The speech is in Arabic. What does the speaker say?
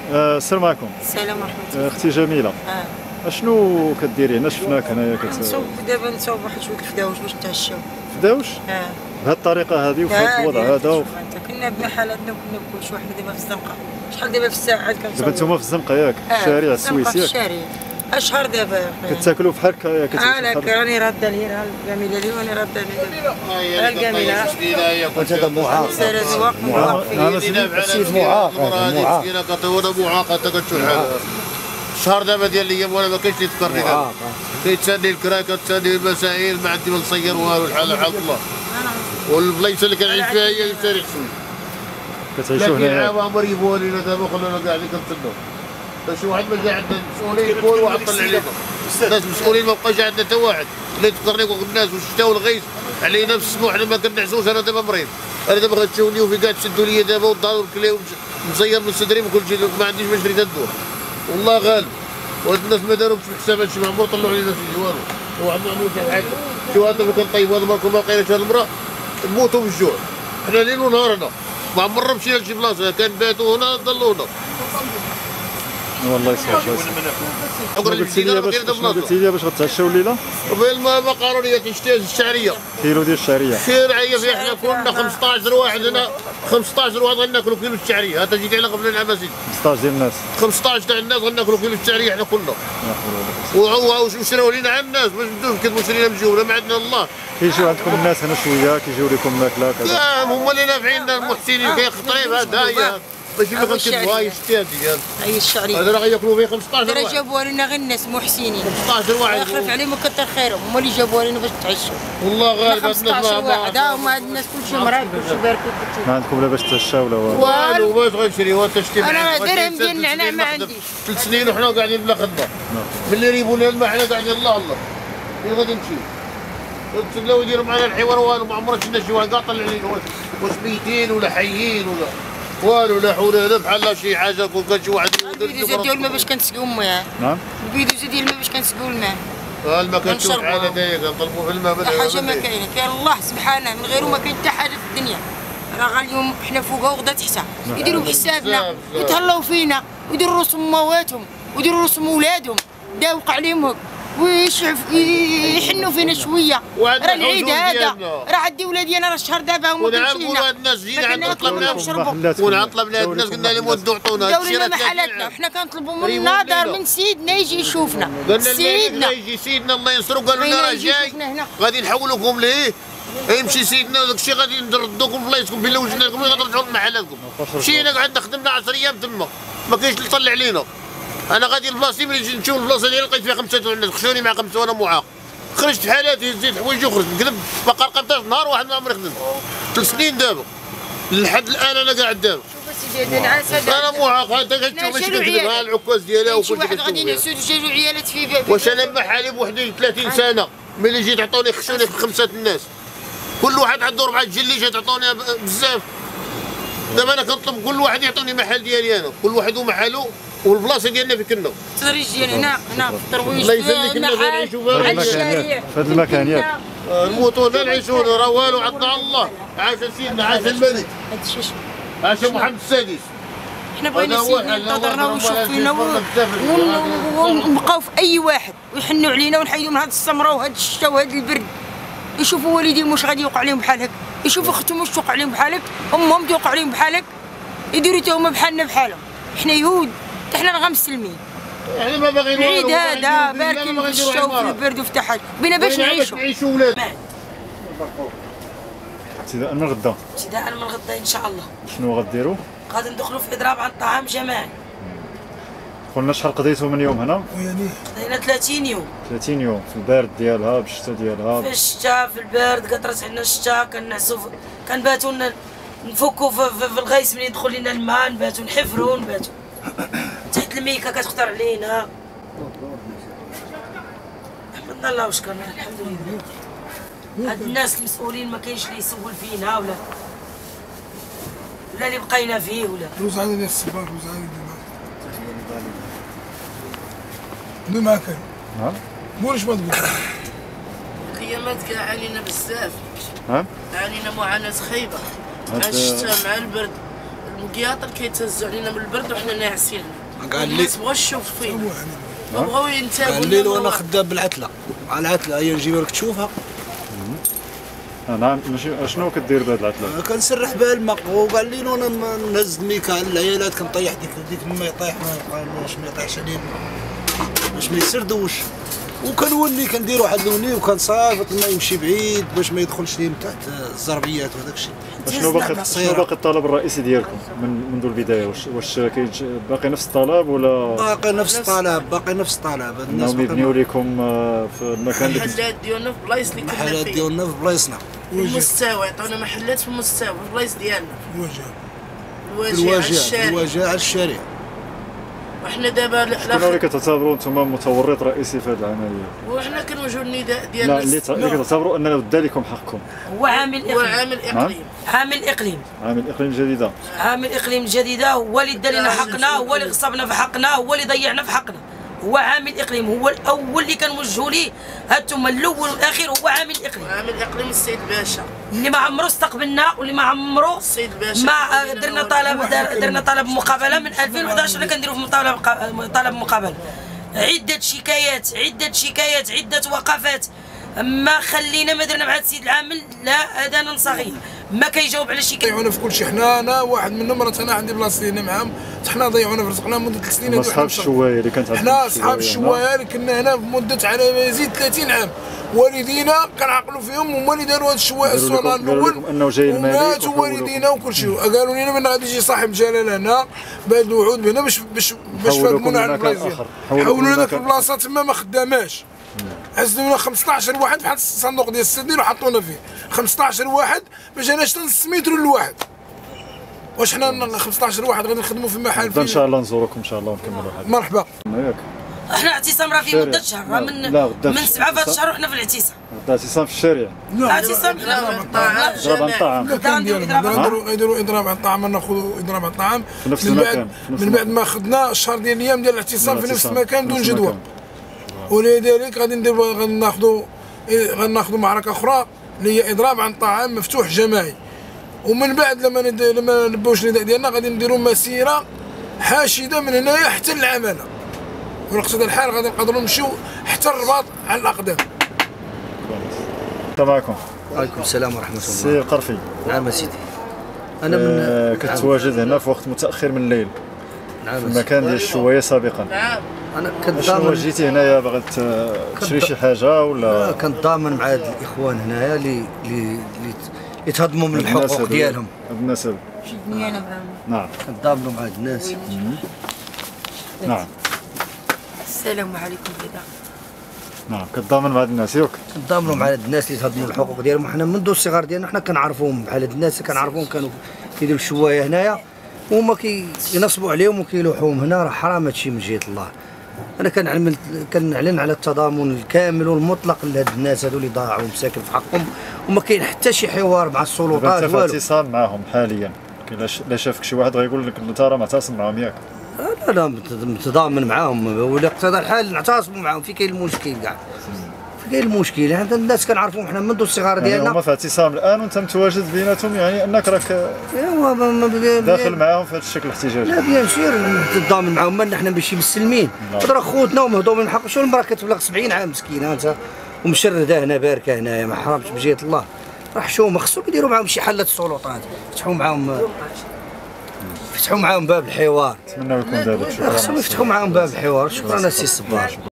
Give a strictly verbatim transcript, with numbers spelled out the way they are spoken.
السلام عليكم. السلام ورحمة الله. اختي جميلة. اه اشنو كديري هنا؟ شفناك هنايا كت نصوب دابا نصوب واحد شوية الفداوش باش نتعشاو. فداوش؟ اه بهذه الطريقة هذه وفي هذا الوضع هذا و... كنا بنا حالاتنا وكنا بكلشي وحنا دابا في الزنقة. شحال دابا في الساعات كنصوب. دابا نتوما في الزنقة ياك؟ في الشارع السويسي في الشارع. اشهر دابا كتاكلوا بحال هكا ياك؟ انا راني راده ليها الجميلة لي وانا راده ليها دابا. الجميلة. قلت هذا معاق. سير واقف معاق فيه. سيد معاق معاق. مسكينه كتهونا معاقه كتشحال. الشهر دابا ديال الايام وانا ما كاينش اللي يفكرني دابا. كيتساني الكرا كتساني المسائل ما عندي ما نصير والو الحال حال الله. والبلايص اللي كنعيش فيها هي اللي تاريخ سويس. كتعيشوا هنايا. لكن عوامر يبوا لينا دابا خلونا قاعدين كنتسناو. شي واحد ما جا عندنا المسؤولين كل واحد طلع علينا. الناس المسؤولين ما بقاش عندنا حتى واحد. اللي تفكرني كوع الناس والشتاء والغيث علينا في السموح حنا ما كنعسوش. انا دابا مريض. انا دابا غتشوفني وفي كاع تشدوا لي دابا والدار والكلى مزير من صدري من كل شيء ما عنديش ما نشري الدواء. والله غالب. وهاد الناس ما داروش في حساب هادشي ما عمرو طلعوا علينا شي والو. واحد ما عملوش شي حاجه. شي واحد دابا كنطيب هذا المركب ما لقيناش هاد المراه نموتوا بالجوع. حنا ليل ونهار هنا. ما عمرنا مشينا لشي بلاصه كنباتوا هنا ضلوا هنا. والله يسهل. شكرا قلتي لي باش قلتي لي باش غتعشاو الليله؟ بالمقارونيه تشتي الشعريه. كيلو ديال الشعريه. الشعريه فيها حنا كنا خمسطاش واحد هنا خمسطاش واحد غناكلوا كيلو الشعريه. هذا جيت على قبل العام اسيدي. خمسطاش ديال الناس. خمسطاش تاع الناس غناكلوا كيلو الشعريه حنا كلنا. وشراو لينا على الناس باش ندوز كنكذبوا شرينا من جوله ما عندنا الله. كيجيو عندكم الناس هنا شويه كيجيو لكم ماكله كذا. لا هما اللي نافعين المحسنين كيخطريب هذا هي ماشي ما كنكذبوا هاي شتي هذه. هي الشعريه. هذا راه غياكلوا فيه خمسطاش راه واحد. جابوها لنا غير الناس محسنين. خمسطاش واحد. يخلف عليهم وكثر خيرهم هما اللي جابوها لنا باش تعشوا. والله غالب خمسطاش واحد هما هاد الناس كلشي مريض كلشي بارك كلشي. ما عندكم لا باش تعشاو ولا والو. والو باش غنشري هو تشتي. انا درهم ديال النعناع ما عنديش. ثلاث سنين وحنا قاعدين بلا خدمه. ملي ريبوا لنا الماء حنا قاعدين الله الله. فين غادي نمشيو؟ تبداو يديروا معنا الحوار والو ما عمرنا شفنا شي واحد قاطع علينا واش ميتين ولا حيين ولا والو لا حول ولا بحال شي حاجه كون كان شي واحد البيدوزه ديال الماء باش كنسقيو الماء. نعم. البيدوزه ديال الماء باش كنسقيو الماء. الماء كنشوف حاله دايره كنطلبوا في الماء. حاجه ما كاينه كاين الله سبحانه من غيره ما كاين حتى حاجه في الدنيا. راه اليوم حنا فوقها وغدا تحتها يديروا بحسابنا يتهلاو فينا ويديروا رسم مواتهم ويديروا رسم ولادهم داوق عليهم ويشعف يحنوا فينا شويه. راه العيد هذا راه عندي ولادي انا راه الشهر دابا هما كنمشيو هاد الناس جينا عند طلبنا كنا طلبنا هاد الناس قلنا لهم ودوا عطونا داو لنا محلاتنا وحنا كنطلبوا من الناظر من سيدنا يجي يشوفنا. سيدنا يجي سيدنا الله ينصرو قالوا لنا راه جاي غادي نحولوكم ليه. يمشي سيدنا داك الشيء غادي نردوكم في بلايصكم بلا وجدنا لكم غادي نرجعوا لمحلاتكم. مشينا قعدنا خدمنا عشر ايام تما ما كاينش اللي طلع علينا. انا غادي لبلاصتي ملي نجي نشوف البلاصه ديالي لقيت فيها خمسه تاع الناس خشوني مع خمسه وانا معاق. خرجت في حالاتي هزيت حوايجي وخرجت نكذب ما قرقبتهاش نهار واحد ما عمري خدمت. ثلاث سنين دابا لحد الان انا قاعد دابا. شوف اسيدي انا عاسه انا معاق انت كتشوف اش كنكذب ها العكاز ديالها وكل شيء. واحد غادي نعسو جاجو عيالات في باب. واش انا ما حالي بوحدي ثلاثين سنه ملي جيت عطوني خشوني في خمسه الناس. كل واحد عنده ربعه جليجه تعطوني بزاف. دابا انا كنطلب كل واحد يعطوني محل ديالي انا كل واحد ومحلو والبلاصه ديالنا في كنا. التدريج ديال هنا هنا في الترويج الله يسلمك كنا غنعيشوا في الشارع في هذا المكان ياك. نموتوا لا نعيشوا راه والو عطنا الله. عاش سيدنا عاش الملك هادشي شنو عاش محمد السادس. حنا بغينا سيدنا ينتظرنا ويشوف فينا ونبقاو في اي واحد ويحنوا علينا ونحيدوا من هاد السمره وهاد الشتا وهاد البرد. يشوفوا والديهم واش غادي يوقع عليهم بحال هكا يشوفوا اختهم واش توقع عليهم بحال هكا امهم توقع عليهم بحال هكا يديروا حتى هما بحالنا بحالهم. حنا يهود حتى حنا غا مسلمين. يعني ما باغيين العيد هذا باركين في الشتا وفي البرد وفي حاجه بينا باش نعيشوا. نعيشوا ولاد. ابتداء من غدا. ابتداء من غدا ان شاء الله. شنو غديروا؟ غادي ندخلوا في اضراب عن الطعام جماعي. قلنا شحال قضيتوا من يوم هنا؟ قضينا ثلاثين يوم. ثلاثين يوم في البارد ديالها بالشتا ديالها. في الشتاء في البارد قطرت عندنا الشتاء كنعسوا كنباتوا نفكوا في, في, في الغيس ملي يدخل لنا الماء نباتوا نحفروا نباتوا تحت الميكا كتخطر علينا. حمدنا الله وشكرنا الحمد لله. هاد الناس المسؤولين ما كاينش اللي يسول فينا ولا ولا اللي بقينا فيه ولا. روز علينا السباق روز علينا بدون ما كان. نعم. مورش ما تقول. القيامات كاع علينا بزاف. نعم. علينا معاناة خايبة. مع الشتاء مع البرد المقياطر كيتهزوا علينا من البرد وحنا ناعسين. قال لي الناس بغاو يشوفوا فينا. ما بغاو ينتابوا. قال لي وانا خدام بالعتله، على العتله هي نجيبها لك تشوفها. نعم ماشي اشنو كدير بهاد العطله؟ كنسرح بها الماء وقال لي وانا نهز الميكا على العيالات كنطيح ديك ديك الماء يطيح ما باش ما يطيحش عليهم باش ما يسردوش، وكنولي كندير واحد اللوني وكنصافط الماء يمشي بعيد باش ما يدخلش ليهم تحت الزربيات وهذاك الشيء. شنو باقي شنو باقي الطلب الرئيسي ديالكم من منذ البدايه؟ واش واش كيج باقي نفس الطلب ولا باقي نفس الطلب باقي نفس الطلب الناس انهم يبنيو لكم في المكان اللي المحلات ديالنا في بلايص اللي كنا فيه. المحلات ديالنا في بلايصنا في المستوى، عطونا محلات في المستوى في البلايص ديالنا. الواجهه الواجهه على الواجهه الشارع. الواجهه على الشارع. وحنا دابا شكون اللي كتعتبروا انتم متورط رئيسي في هذه العمليه؟ وحنا كنوجهوا النداء لا ديالنا اللي كتعتبروا اننا بدا لكم حقكم. هو عامل هو اقليم. عامل اقليم. عامل اقليم. عامل اقليم جديده. عامل اقليم جديده هو اللي دار لنا حقنا، هو اللي غصبنا في حقنا، هو اللي ضيعنا في حقنا. هو عامل اقليم، هو الاول اللي كنوجهوا ليه، هانتم الاول والاخير هو عامل اقليم. عامل اقليم السيد باشا اللي ما عمرو استقبلنا واللي ما عمرو السيد باشا ما درنا طلب درنا طلب مقابله من ألفين وأحد عشر اللي كنديروا في طلب طلب مقابله. عده شكايات عده شكايات عده وقفات، ما خلينا ما درنا مع السيد العامل لا اذانا صغير، ما كيجاوب على شي كلمه. ضيعونا في كل شيء، حنا انا واحد منهم راه انا عندي بلاصتي هنا معاهم، حنا ضيعونا في رزقنا مده ثلاث سنين. اصحاب الشوايه اللي كانت حنا اصحاب الشوايه اللي كنا هنا بمده على ما يزيد ثلاثين عام، والدينا كنعقلوا فيهم هما اللي داروا هذا الشوايه الصنع الاول انه جاي الملك وماتوا والدينا وكل شيء. قالوا لنا من غادي يجي صاحب جلاله هنا بعد الوعود بهنا باش باش باش فهمونا على البلايص، حولوا لنا ذاك البلاصه تما ما خداماش. عزلوا لنا خمسطاش واحد بحال الصندوق ديال السردين وحطونا فيه خمسطاش واحد ما جاناش نص متر للواحد. واش حنا خمسطاش واحد غادي نخدموا في محل ان شاء الله نزوركم ان شاء الله ونكملوا هذا. مرحبا. ياك احنا اعتصام راه في مده شهر، راه من من سبعه في هذا الشهر وحنا في الاعتصام. اعتصام في الشارع. اعتصام ضرب ضرب عن الطعام. يديروا يديروا اضراب عن الطعام، ناخذوا اضراب عن الطعام في نفس من بعد المكان. من بعد ما خدنا الشهر ديال الايام ديال الاعتصام في نفس المكان دون جدوى. ولذلك غادي نديروا غادي ناخذوا غادي ناخذوا معركه اخرى اللي هي اضراب عن الطعام مفتوح جماعي. ومن بعد لما ند... لما نبوش النداء ديالنا غادي نديروا مسيره حاشده من هنايا حتى للعماله، ونقصد الحال غادي نقدروا نمشيو حتى الرباط على الاقدام. انت معكم. وعليكم السلام ورحمه الله. سي قرفي. نعم سيدي. انا من آه كتواجد هنا في وقت متاخر من الليل. نعم في المكان ديال الشوايه سابقا. نعم. انا كنت شنو ضامن جيتي هنايا باغي تشري شي حاجه ولا؟ كنت ضامن مع هاد الاخوان هنايا اللي اللي اللي تهضموا من الحقوق ديالهم. الناس شدني انا معاهم. نعم. كنضامنوا مع هاد الناس. نعم. السلام عليكم بدا. نعم كتضامن مع هاد الناس ياك؟ كنضامنوا مع هاد الناس اللي تهضموا الحقوق ديالهم. حنا منذ الصغر ديالنا حنا كنعرفوهم بحال هاد الناس كنعرفوهم كانوا كيديروا الشوايه هنايا وهما كينصبوا عليهم وكيلوحوهم هنا. راه حرام هادشي من جهه الله. انا كنعلن كنعلن على التضامن الكامل والمطلق لهاد الناس هادو اللي ضاعوا مساكن في حقهم وما كاين حتى شي حوار مع السلطات والو. والو. انت في اتصال معاهم حاليا، لا شافك شي واحد غيقول لك انت راه معتصم معاهم ياك؟ لا لا متضامن معاهم، ولا اقتضى الحال نعتصموا معاهم. في كاين المشكل كاع؟ في كاين المشكل؟ هذا الناس كنعرفوهم حنا منذ الصغار ديالنا. يعني هما في اعتصام الان وانت متواجد بيناتهم، يعني انك راك داخل معاهم في هذا الشكل الاحتجاجي. لا بيان سير نتضامن معاهم، مالنا حنا ماشي مسلمين. راه خوتنا ومهضومين الحق. شنو المراه كتبلغ سبعين عام مسكينه انت ومشرده هنا باركه هنايا ما حرامش بجهه الله. راه حشومه خصهم يديروا معاهم شي حلة السلطات، يفتحوا معاهم يفتحوا معاهم باب الحوار. نتمنى يكون ذلك. شكرا. خصهم يفتحوا معاهم باب الحوار. شكرا السي الصباح.